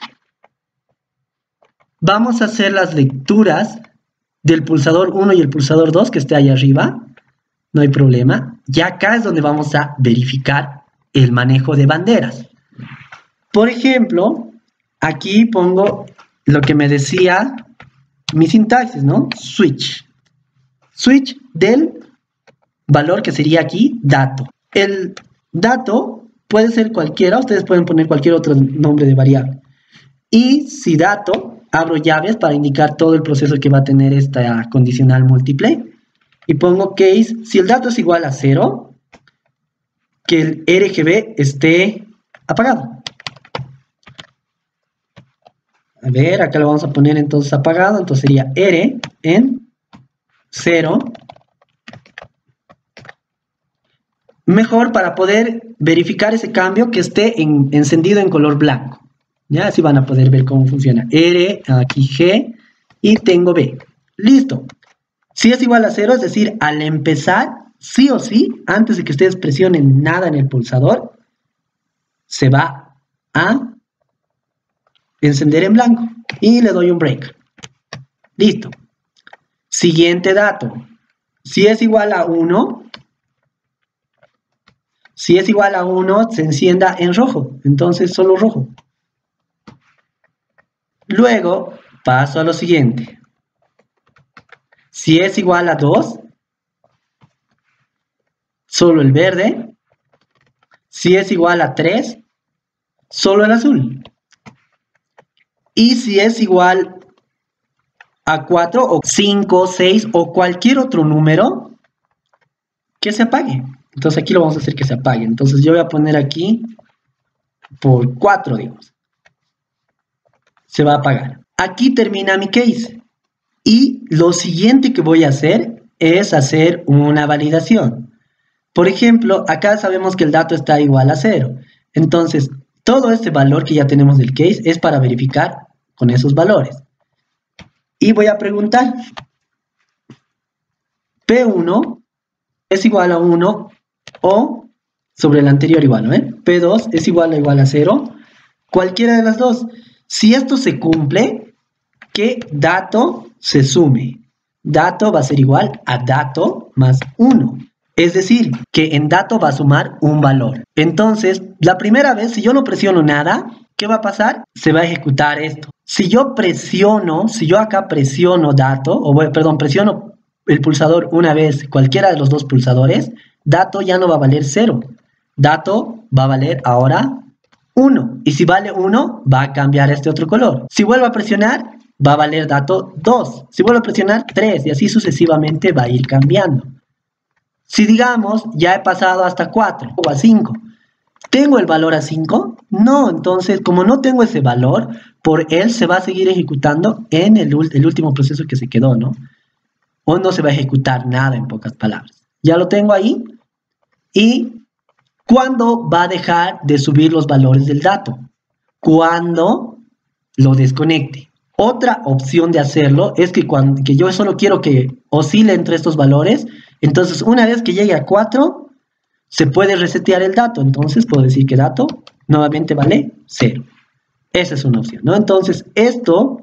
Vamos a hacer las lecturas del pulsador uno y el pulsador dos que esté ahí arriba. No hay problema. Y acá es donde vamos a verificar el manejo de banderas. Por ejemplo, aquí pongo lo que me decía mi sintaxis, ¿no? Switch. Switch del valor que sería aquí dato. El dato puede ser cualquiera. Ustedes pueden poner cualquier otro nombre de variable. Y si dato... abro llaves para indicar todo el proceso que va a tener esta condicional múltiple. Y pongo case, si el dato es igual a cero, que el R G B esté apagado. A ver, acá lo vamos a poner entonces apagado. Entonces sería R en cero. Mejor para poder verificar ese cambio que esté en, encendido en color blanco. Ya así van a poder ver cómo funciona. R, aquí G y tengo B. Listo. Si es igual a cero, es decir, al empezar, sí o sí, antes de que ustedes presionen nada en el pulsador, se va a encender en blanco y le doy un break. Listo. Siguiente dato. Si es igual a uno, si es igual a uno, se encienda en rojo. Entonces, solo rojo. Luego, paso a lo siguiente. Si es igual a dos, solo el verde. Si es igual a tres, solo el azul. Y si es igual a cuatro o cinco, seis o cualquier otro número, que se apague. Entonces aquí lo vamos a hacer que se apague. Entonces yo voy a poner aquí por cuatro, digamos. Se va a apagar. Aquí termina mi case. Y lo siguiente que voy a hacer es hacer una validación. Por ejemplo, acá sabemos que el dato está igual a cero. Entonces, todo este valor que ya tenemos del case es para verificar con esos valores. Y voy a preguntar, P uno es igual a uno o sobre el anterior igual, ¿no? ¿Eh? P dos es igual a igual a cero, cualquiera de las dos. Si esto se cumple, que dato se sume. Dato va a ser igual a dato más uno. Es decir, que en dato va a sumar un valor. Entonces, la primera vez, si yo no presiono nada, ¿qué va a pasar? Se va a ejecutar esto. Si yo presiono, si yo acá presiono dato, o perdón, presiono el pulsador una vez, cualquiera de los dos pulsadores, dato ya no va a valer cero. Dato va a valer ahora uno. Y si vale uno, va a cambiar este otro color. Si vuelvo a presionar, va a valer dato dos. Si vuelvo a presionar, tres. Y así sucesivamente va a ir cambiando. Si digamos, ya he pasado hasta cuatro o a cinco, ¿tengo el valor a cinco? No, entonces como no tengo ese valor, por él se va a seguir ejecutando en el, el último proceso que se quedó, ¿no? O no se va a ejecutar nada, en pocas palabras. Ya lo tengo ahí. ¿Y cuándo va a dejar de subir los valores del dato? Cuando lo desconecte. Otra opción de hacerlo es que, cuando, que yo solo quiero que oscile entre estos valores. Entonces, una vez que llegue a cuatro, se puede resetear el dato. Entonces, puedo decir que dato nuevamente vale cero. Esa es una opción, ¿no? Entonces, esto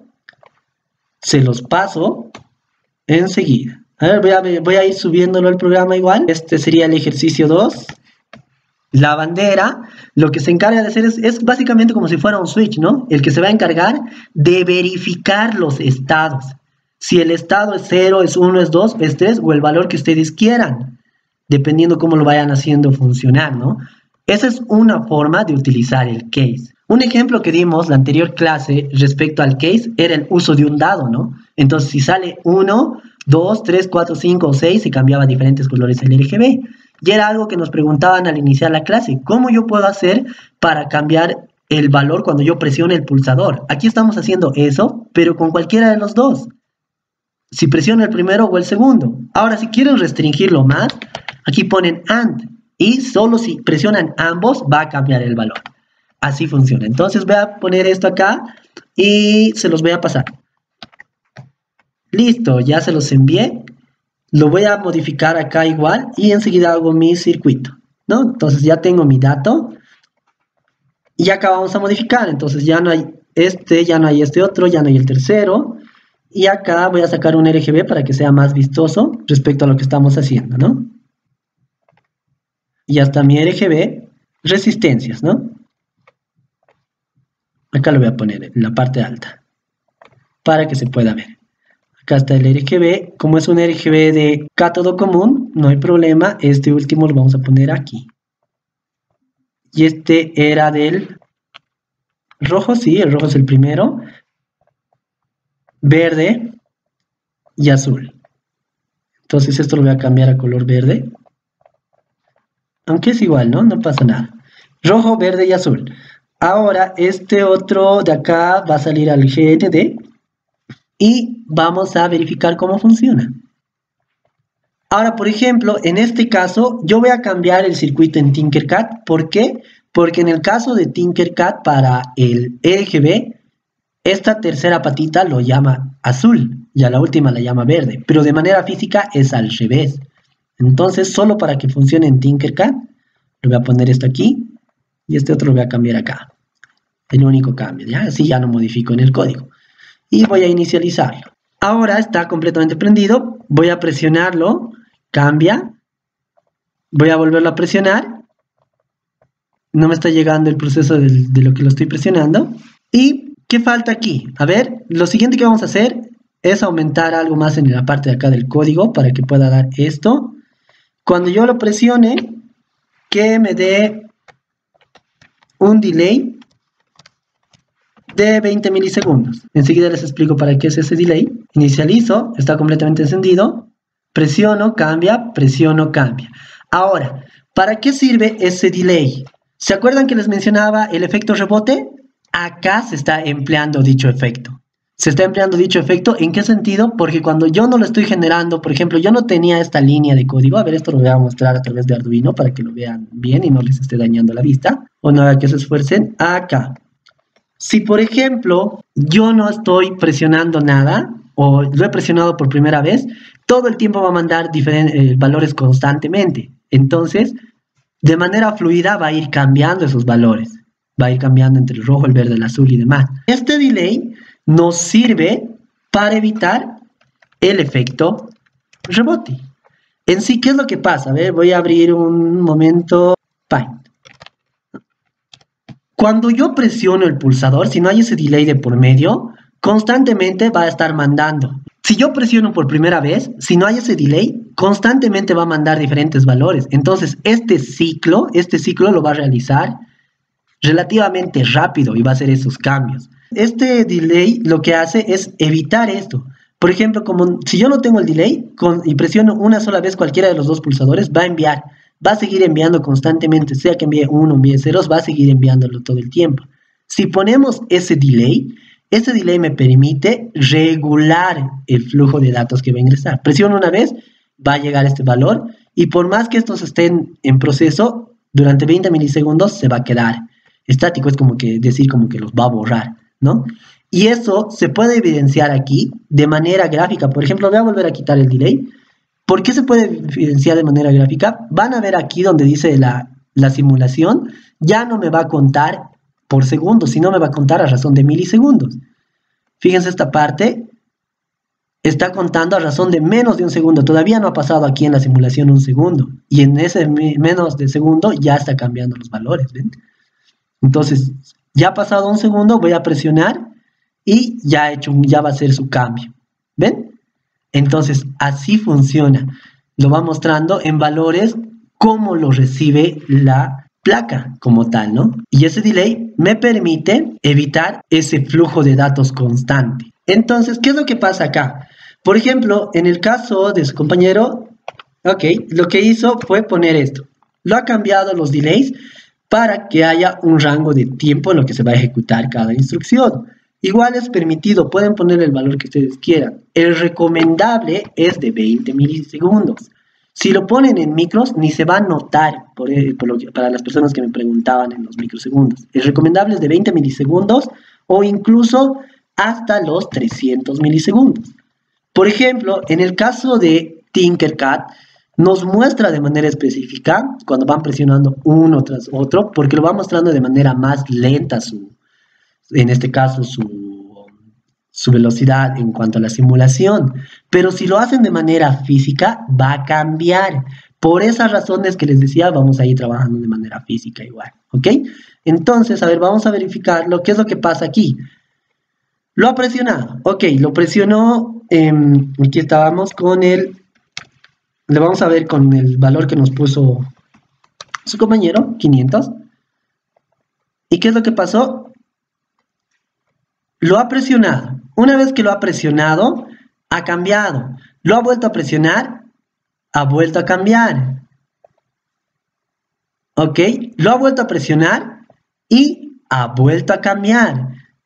se los paso enseguida. A ver, voy a, voy a ir subiéndolo al programa igual. Este sería el ejercicio dos. La bandera, lo que se encarga de hacer es, es básicamente como si fuera un switch, ¿no? El que se va a encargar de verificar los estados. Si el estado es cero, es uno, es dos, es tres, o el valor que ustedes quieran, dependiendo cómo lo vayan haciendo funcionar, ¿no? Esa es una forma de utilizar el case. Un ejemplo que dimos la anterior clase respecto al case era el uso de un dado, ¿no? Entonces, si sale uno, dos, tres, cuatro, cinco o seis, se cambiaba a diferentes colores el R G B. Y era algo que nos preguntaban al iniciar la clase. ¿Cómo yo puedo hacer para cambiar el valor cuando yo presiono el pulsador? Aquí estamos haciendo eso, pero con cualquiera de los dos. Si presiono el primero o el segundo. Ahora, si quieren restringirlo más, aquí ponen AND. Y solo si presionan ambos, va a cambiar el valor. Así funciona. Entonces voy a poner esto acá y se los voy a pasar. Listo, ya se los envié. Lo voy a modificar acá igual y enseguida hago mi circuito, ¿no? Entonces ya tengo mi dato y acá vamos a modificar. Entonces ya no hay este, ya no hay este otro, ya no hay el tercero. Y acá voy a sacar un R G B para que sea más vistoso respecto a lo que estamos haciendo, ¿no? Y hasta mi R G B, resistencias, ¿no? Acá lo voy a poner en la parte alta para que se pueda ver. Acá está el R G B. Como es un R G B de cátodo común, no hay problema. Este último lo vamos a poner aquí. Y este era del rojo, sí, el rojo es el primero. Verde y azul. Entonces esto lo voy a cambiar a color verde. Aunque es igual, ¿no? No pasa nada. Rojo, verde y azul. Ahora este otro de acá va a salir al G N D. Y vamos a verificar cómo funciona. Ahora, por ejemplo, en este caso, yo voy a cambiar el circuito en Tinkercad. ¿Por qué? Porque en el caso de Tinkercad para el R G B, esta tercera patita lo llama azul. y a la última la llama verde, pero de manera física es al revés. Entonces, solo para que funcione en Tinkercad, le voy a poner esto aquí, y este otro lo voy a cambiar acá. El único cambio, ¿ya? Así ya no modifico en el código. Y voy a inicializarlo. Ahora está completamente prendido, voy a presionarlo, cambia, voy a volverlo a presionar, no me está llegando el proceso de, de lo que lo estoy presionando. ¿Y qué falta aquí? A ver, lo siguiente que vamos a hacer es aumentar algo más en la parte de acá del código para que pueda dar esto. Cuando yo lo presione, que me dé un delay de veinte milisegundos. Enseguida les explico para qué es ese delay. Inicializo, está completamente encendido, presiono, cambia, presiono, cambia. Ahora, ¿para qué sirve ese delay? ¿Se acuerdan que les mencionaba el efecto rebote? Acá se está empleando dicho efecto. Se está empleando dicho efecto, ¿en qué sentido? Porque cuando yo no lo estoy generando, por ejemplo, yo no tenía esta línea de código, a ver, esto lo voy a mostrar a través de Arduino para que lo vean bien y no les esté dañando la vista, o no haga que se esfuercen, acá. Si, por ejemplo, yo no estoy presionando nada, o lo he presionado por primera vez, todo el tiempo va a mandar diferentes eh, valores constantemente. Entonces, de manera fluida va a ir cambiando esos valores. Va a ir cambiando entre el rojo, el verde, el azul y demás. Este delay nos sirve para evitar el efecto rebote. En sí, ¿qué es lo que pasa? A ver, voy a abrir un momento Paint. Cuando yo presiono el pulsador, si no hay ese delay de por medio, constantemente va a estar mandando. Si yo presiono por primera vez, si no hay ese delay, constantemente va a mandar diferentes valores. Entonces, este ciclo, este ciclo lo va a realizar relativamente rápido y va a hacer esos cambios. Este delay lo que hace es evitar esto. Por ejemplo, como si yo no tengo el delay con, y presiono una sola vez cualquiera de los dos pulsadores, va a enviar, va a seguir enviando constantemente, sea que envíe uno o envíe ceros, va a seguir enviándolo todo el tiempo. Si ponemos ese delay, ese delay me permite regular el flujo de datos que va a ingresar. Presiono una vez, va a llegar este valor y por más que estos estén en proceso, durante veinte milisegundos se va a quedar estático, es como que decir como que los va a borrar, ¿no? Y eso se puede evidenciar aquí de manera gráfica. Por ejemplo, voy a volver a quitar el delay. ¿Por qué se puede evidenciar de manera gráfica? Van a ver aquí donde dice la, la simulación, ya no me va a contar por segundo, sino me va a contar a razón de milisegundos. Fíjense esta parte, está contando a razón de menos de un segundo. Todavía no ha pasado aquí en la simulación un segundo. Y en ese menos de segundo ya está cambiando los valores, ¿ven? Entonces, ya ha pasado un segundo, voy a presionar y ya, ha hecho, ya va a hacer su cambio. ¿Ven? Entonces, así funciona. Lo va mostrando en valores cómo lo recibe la placa como tal, ¿no? Y ese delay me permite evitar ese flujo de datos constante. Entonces, ¿qué es lo que pasa acá? Por ejemplo, en el caso de su compañero, ok, lo que hizo fue poner esto. Lo ha cambiado los delays para que haya un rango de tiempo en lo que se va a ejecutar cada instrucción. Igual es permitido, pueden poner el valor que ustedes quieran. El recomendable es de veinte milisegundos. Si lo ponen en micros, ni se va a notar por, por lo que, para las personas que me preguntaban en los microsegundos. El recomendable es de veinte milisegundos o incluso hasta los trescientos milisegundos. Por ejemplo, en el caso de Tinkercad, nos muestra de manera específica cuando van presionando uno tras otro, porque lo va mostrando de manera más lenta, su, en este caso su, su velocidad en cuanto a la simulación. Pero si lo hacen de manera física, va a cambiar. Por esas razones que les decía, vamos a ir trabajando de manera física igual, ¿ok? Entonces, a ver, vamos a verificar lo que es lo que pasa aquí. Lo ha presionado, ok, lo presionó, eh, aquí estábamos con el... Le vamos a ver con el valor que nos puso su compañero, quinientos. ¿Y qué es lo que pasó? Lo ha presionado. Una vez que lo ha presionado, ha cambiado. Lo ha vuelto a presionar, ha vuelto a cambiar. ¿Ok? Lo ha vuelto a presionar y ha vuelto a cambiar.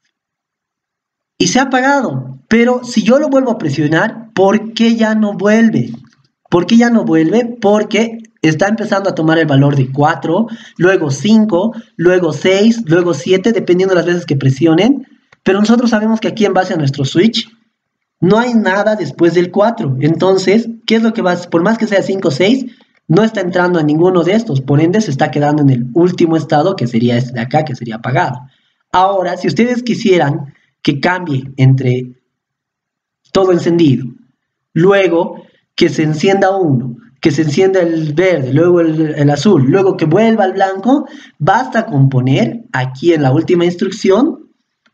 Y se ha apagado. Pero si yo lo vuelvo a presionar, ¿por qué ya no vuelve? ¿Por qué ya no vuelve? Porque está empezando a tomar el valor de cuatro, luego cinco, luego seis, luego siete, dependiendo de las veces que presionen. Pero nosotros sabemos que aquí en base a nuestro switch no hay nada después del cuatro. Entonces, ¿qué es lo que va a hacer? Por más que sea cinco o seis, no está entrando a ninguno de estos. Por ende, se está quedando en el último estado, que sería este de acá, que sería apagado. Ahora, si ustedes quisieran que cambie entre todo encendido, luego que se encienda uno, que se encienda el verde, luego el, el azul, luego que vuelva al blanco, basta con poner aquí en la última instrucción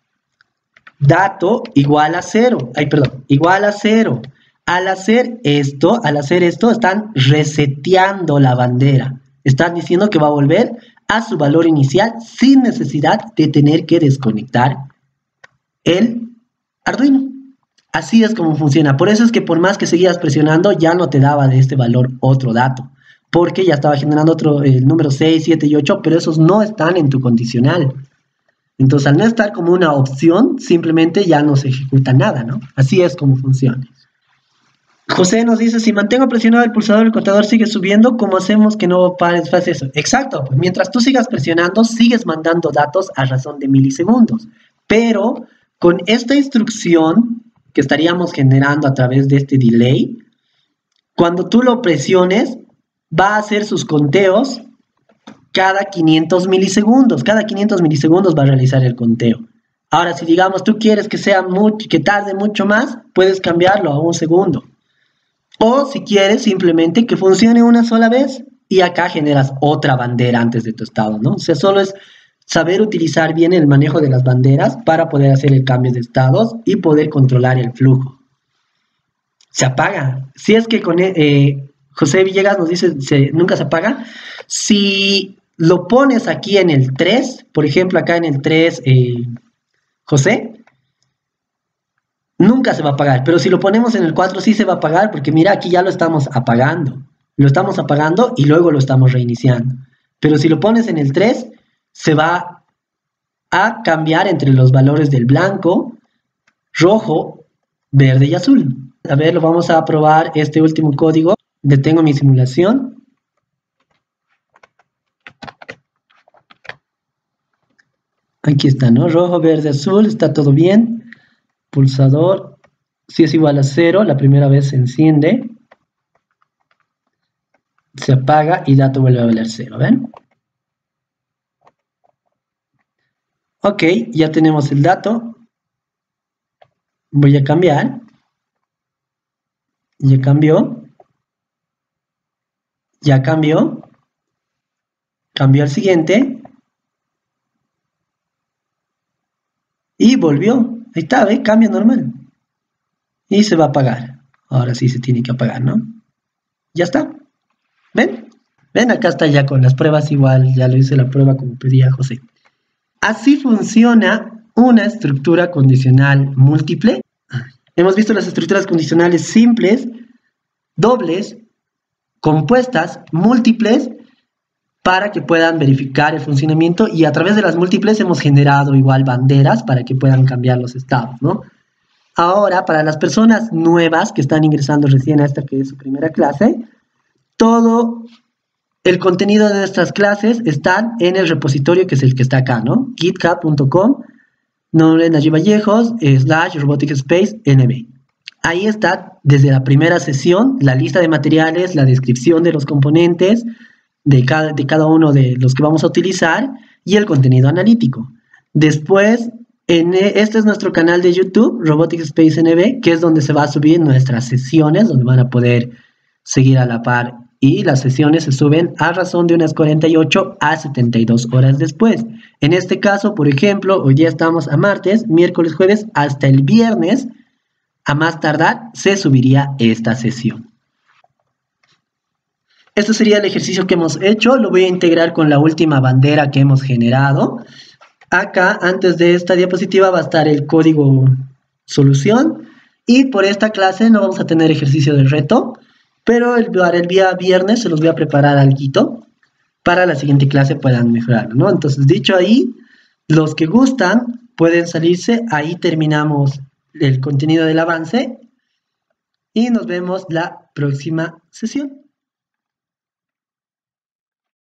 dato igual a cero, ay perdón, igual a cero. Al hacer esto, al hacer esto, están reseteando la bandera. Están diciendo que va a volver a su valor inicial sin necesidad de tener que desconectar el Arduino. Así es como funciona. Por eso es que por más que seguías presionando, ya no te daba de este valor otro dato. Porque ya estaba generando otro, el número seis, siete y ocho, pero esos no están en tu condicional. Entonces, al no estar como una opción, simplemente ya no se ejecuta nada, ¿no? Así es como funciona. José nos dice, si mantengo presionado el pulsador, el contador sigue subiendo, ¿cómo hacemos que no pares? Faz eso. Exacto, pues mientras tú sigas presionando, sigues mandando datos a razón de milisegundos. Pero con esta instrucción que estaríamos generando a través de este delay, cuando tú lo presiones, va a hacer sus conteos cada quinientos milisegundos. Cada quinientos milisegundos va a realizar el conteo. Ahora, si digamos tú quieres que, sea mucho, que tarde mucho más, puedes cambiarlo a un segundo. O si quieres simplemente que funcione una sola vez y acá generas otra bandera antes de tu estado, ¿no? O sea, solo es saber utilizar bien el manejo de las banderas para poder hacer el cambio de estados y poder controlar el flujo. Se apaga. Si es que con eh, José Villegas nos dice, se, nunca se apaga. Si lo pones aquí en el tres, por ejemplo, acá en el tres, eh, José, nunca se va a apagar, pero si lo ponemos en el cuatro sí se va a apagar, porque mira, aquí ya lo estamos apagando. Lo estamos apagando y luego lo estamos reiniciando. Pero si lo pones en el tres, se va a cambiar entre los valores del blanco, rojo, verde y azul. A ver, lo vamos a probar este último código. Detengo mi simulación. Aquí está, ¿no? Rojo, verde, azul, está todo bien. Pulsador, si es igual a cero, la primera vez se enciende, se apaga y dato vuelve a valer cero, ¿ven? Ok, ya tenemos el dato. Voy a cambiar. Ya cambió. Ya cambió. Cambió al siguiente. Y volvió. Ahí está, ¿ve? Cambia normal. Y se va a apagar. Ahora sí se tiene que apagar, ¿no? Ya está. ¿Ven? Ven, acá está ya con las pruebas igual. Ya lo hice la prueba como pedía José. Así funciona una estructura condicional múltiple. Hemos visto las estructuras condicionales simples, dobles, compuestas, múltiples, para que puedan verificar el funcionamiento, y a través de las múltiples hemos generado igual banderas para que puedan cambiar los estados, ¿no? Ahora, para las personas nuevas que están ingresando recién a esta que es su primera clase, todo el contenido de nuestras clases está en el repositorio que es el que está acá, ¿no? github punto com, nombre Nayib Vallejos, slash Robotic Space N B. Ahí está, desde la primera sesión, la lista de materiales, la descripción de los componentes, de cada, de cada uno de los que vamos a utilizar y el contenido analítico. Después, en, este es nuestro canal de YouTube, Robotic Space N B, que es donde se va a subir nuestras sesiones, donde van a poder seguir a la par. Y las sesiones se suben a razón de unas cuarenta y ocho a setenta y dos horas después. En este caso, por ejemplo, hoy día estamos a martes, miércoles, jueves, hasta el viernes, a más tardar, se subiría esta sesión. Esto sería el ejercicio que hemos hecho. Lo voy a integrar con la última bandera que hemos generado. Acá, antes de esta diapositiva, va a estar el código solución. Y por esta clase no vamos a tener ejercicio de reto, pero el, el día viernes se los voy a preparar algo para la siguiente clase puedan mejorarlo, ¿no? Entonces, dicho ahí, los que gustan pueden salirse. Ahí terminamos el contenido del avance y nos vemos la próxima sesión.